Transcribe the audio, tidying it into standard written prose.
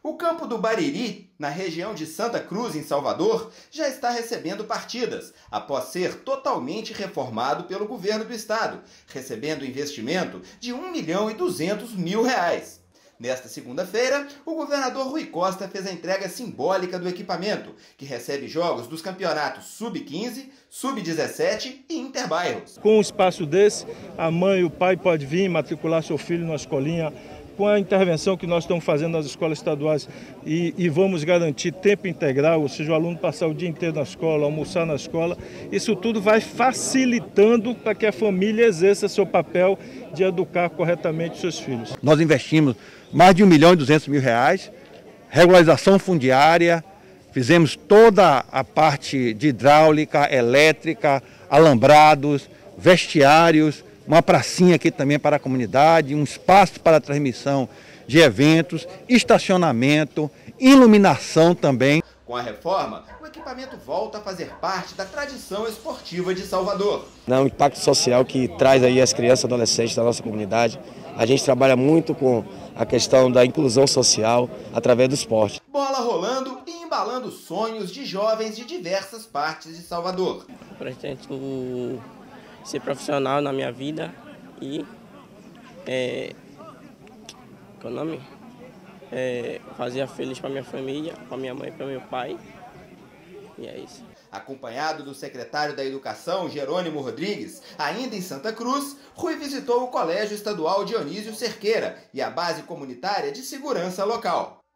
O campo do Bariri, na região de Santa Cruz, em Salvador, já está recebendo partidas, após ser totalmente reformado pelo governo do estado, recebendo investimento de R$ 1.200.000. Nesta segunda-feira, o governador Rui Costa fez a entrega simbólica do equipamento, que recebe jogos dos campeonatos Sub-15, Sub-17 e Interbairros. Com um espaço desse, a mãe e o pai podem vir matricular seu filho na escolinha. Com a intervenção que nós estamos fazendo nas escolas estaduais e vamos garantir tempo integral, ou seja, o aluno passar o dia inteiro na escola, almoçar na escola, isso tudo vai facilitando para que a família exerça seu papel de educar corretamente os seus filhos. Nós investimos mais de R$ 1.200.000, regularização fundiária, fizemos toda a parte de hidráulica, elétrica, alambrados, vestiários, uma pracinha aqui também para a comunidade, um espaço para a transmissão de eventos, estacionamento, iluminação também. Com a reforma, o equipamento volta a fazer parte da tradição esportiva de Salvador. É um impacto social que traz aí as crianças e adolescentes da nossa comunidade. A gente trabalha muito com a questão da inclusão social através do esporte. Bola rolando e embalando sonhos de jovens de diversas partes de Salvador. Pretendo ser profissional na minha vida e qual é o nome? Fazer feliz para minha família, para minha mãe e para meu pai. E é isso. Acompanhado do secretário da Educação, Jerônimo Rodrigues, ainda em Santa Cruz, Rui visitou o Colégio Estadual Dionísio Cerqueira e a base comunitária de segurança local.